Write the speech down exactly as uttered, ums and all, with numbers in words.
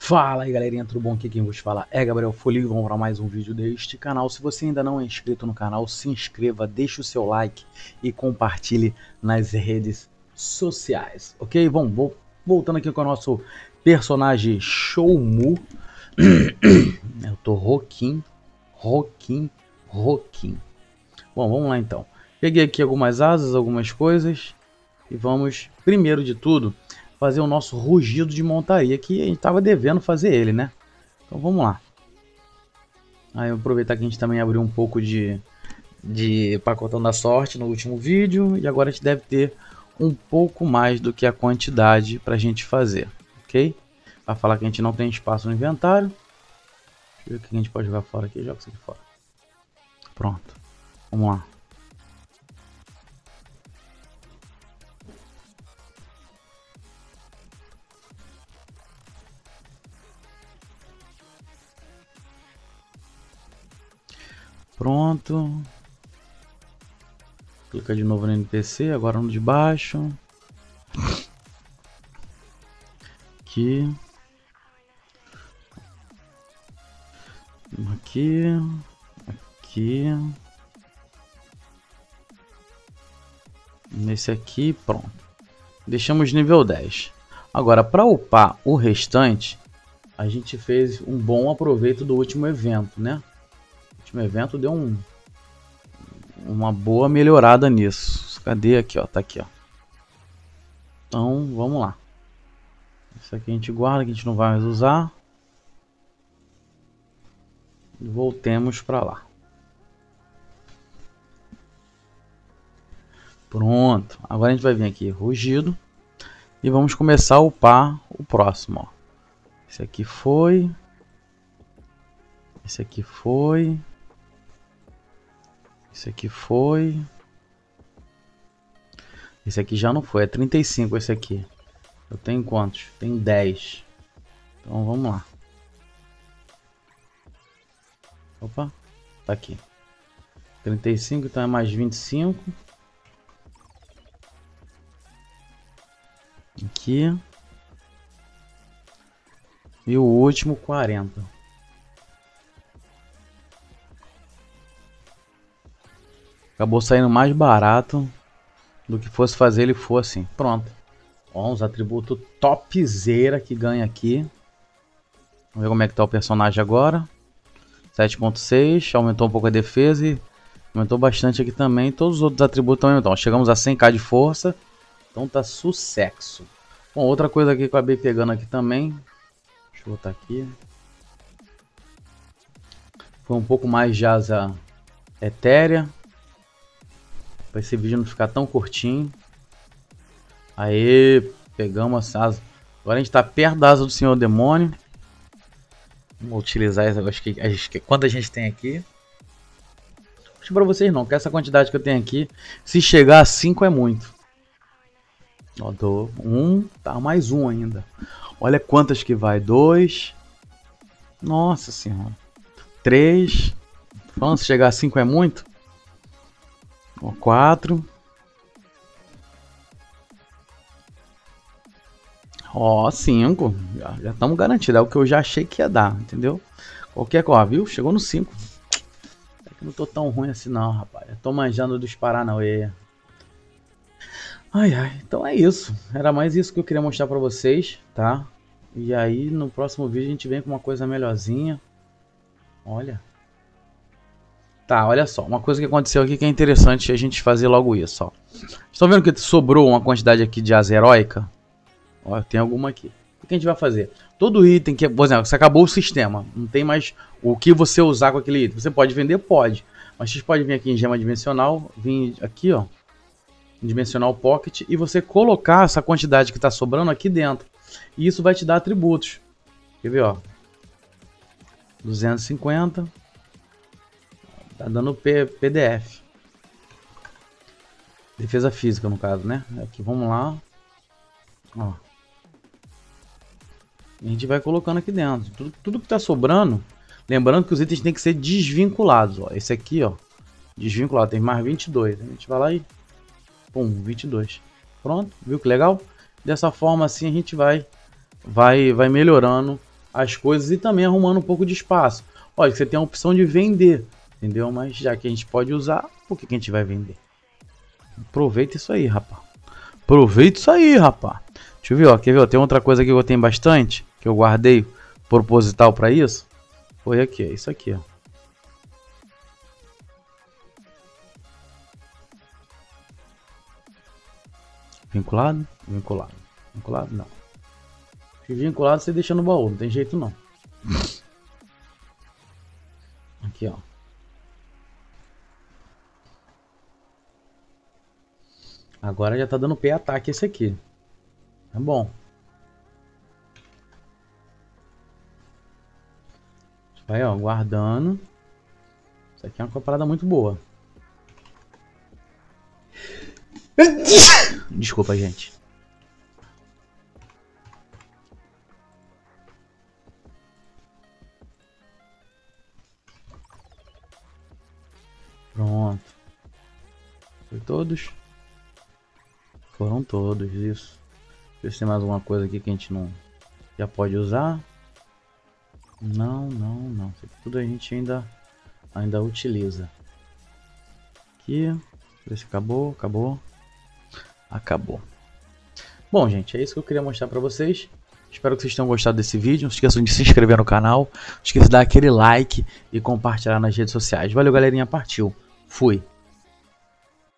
Fala aí galerinha, tudo bom? Aqui quem vos fala é Gabriel Folig. Vamos para mais um vídeo deste canal. Se você ainda não é inscrito no canal, se inscreva, deixe o seu like e compartilhe nas redes sociais, ok? Bom, vou voltando aqui com o nosso personagem Shoumu. Eu tô rouquinho, rouquinho, rouquinho. Bom, vamos lá então. Peguei aqui algumas asas, algumas coisas e vamos, primeiro de tudo, fazer o nosso rugido de montaria, que a gente estava devendo fazer ele, né? Então vamos lá. Aí eu vou aproveitar que a gente também abriu um pouco de, de pacotão da sorte no último vídeo. E agora a gente deve ter um pouco mais do que a quantidade para a gente fazer, ok? Vai falar que a gente não tem espaço no inventário. Deixa eu ver o que a gente pode jogar fora aqui. Joga isso aqui fora. Pronto. Vamos lá. Pronto. Clica de novo no N P C, agora no de baixo. Aqui. Aqui. Aqui. Nesse aqui, pronto. Deixamos nível dez. Agora, para upar o restante, a gente fez um bom aproveito do último evento, né? O último evento deu um, uma boa melhorada nisso. Cadê aqui, ó? Tá aqui, ó. Então, vamos lá. Isso aqui a gente guarda, que a gente não vai mais usar. E voltemos para lá. Pronto. Agora a gente vai vir aqui, rugido. E vamos começar a upar o próximo, ó. Esse aqui foi. Esse aqui foi. Esse aqui foi. Esse aqui já não foi. É trinta e cinco esse aqui. Eu tenho quantos? Tem dez. Então vamos lá. Opa. Tá aqui. trinta e cinco, então é mais vinte e cinco. Aqui. E o último quarenta. Acabou saindo mais barato do que fosse fazer ele for assim. Pronto. Ó, uns atributos topzera que ganha aqui. Vamos ver como é que tá o personagem agora. sete ponto seis. Aumentou um pouco a defesa e aumentou bastante aqui também. Todos os outros atributos também aumentam. Chegamos a cem k de força. Então tá sucesso. Bom, outra coisa aqui que eu acabei pegando aqui também. Deixa eu botar aqui. Foi um pouco mais de asa etérea. Para esse vídeo não ficar tão curtinho. Aí, pegamos a asa. Agora a gente está perto da asa do Senhor Demônio. Vamos utilizar essa. Acho que, acho que quanto a gente tem aqui. Acho para vocês não, que essa quantidade que eu tenho aqui, se chegar a cinco é muito. Ó, dou um, tá mais um ainda. Olha quantas que vai. Dois. Nossa senhora. Três. Falando, se chegar a cinco é muito. Ó, quatro. Ó, cinco. Já estamos garantidos. É o que eu já achei que ia dar, entendeu? Qualquer coisa, viu? Chegou no cinco. É que não tô tão ruim assim não, rapaz. Eu tô manjando dos Paranauê. Ai, ai. Então é isso. Era mais isso que eu queria mostrar pra vocês, tá? E aí, no próximo vídeo a gente vem com uma coisa melhorzinha. Olha. Tá, olha só, uma coisa que aconteceu aqui que é interessante a gente fazer logo isso, ó. Estão vendo que sobrou uma quantidade aqui de asa heróica? Ó, tem alguma aqui. O que a gente vai fazer? Todo item que, por exemplo, você acabou o sistema, não tem mais o que você usar com aquele item. Você pode vender? Pode. Mas você pode vir aqui em gema dimensional, vir aqui, ó, dimensional pocket, e você colocar essa quantidade que está sobrando aqui dentro. E isso vai te dar atributos. Quer ver, ó? duzentos e cinquenta. Tá dando P D F. Defesa física, no caso, né? Aqui, vamos lá. Ó. A gente vai colocando aqui dentro. Tudo, tudo que tá sobrando. Lembrando que os itens têm que ser desvinculados. Ó. Esse aqui, ó. Desvinculado. Tem mais vinte e dois. A gente vai lá e... Pum, vinte e dois. Pronto. Viu que legal? Dessa forma assim a gente vai, vai, vai melhorando as coisas e também arrumando um pouco de espaço. Olha, você tem a opção de vender, entendeu? Mas já que a gente pode usar, por que, que a gente vai vender? Aproveita isso aí, rapaz. Aproveita isso aí, rapaz. Deixa eu ver, ó. Quer ver? Ó, tem outra coisa que eu tenho bastante, que eu guardei proposital para isso. Foi aqui, é isso aqui, ó. Vinculado? Vinculado. Vinculado? Não. Se vinculado, você deixa no baú. Não tem jeito, não. Aqui, ó. Agora já tá dando pé ataque esse aqui. Tá bom. Vai, ó, guardando. Isso aqui é uma parada muito boa. Desculpa, gente. Pronto. Foi todos? Foram todos, isso. Deixa eu ver se tem mais alguma coisa aqui que a gente não já pode usar. Não, não, não. Isso aqui tudo a gente ainda, ainda utiliza. Aqui. Ver se acabou, acabou. Acabou. Bom, gente, é isso que eu queria mostrar pra vocês. Espero que vocês tenham gostado desse vídeo. Não esqueçam de se inscrever no canal. Não esqueça de dar aquele like e compartilhar nas redes sociais. Valeu, galerinha. Partiu. Fui.